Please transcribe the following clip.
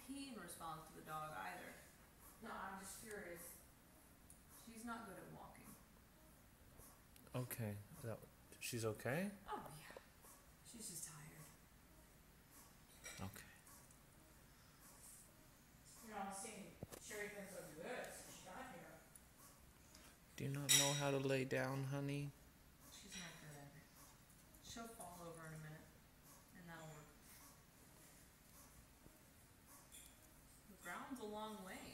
pee in response to the dog either. No, I'm just curious. She's not good at walking. Okay. She's okay? Oh yeah. She's just tired. Okay. You know, seeing Sherry been so good since she got here. Do you not know how to lay down, honey? She's not good at it. She'll fall over in a minute, and that'll work. The ground's a long way.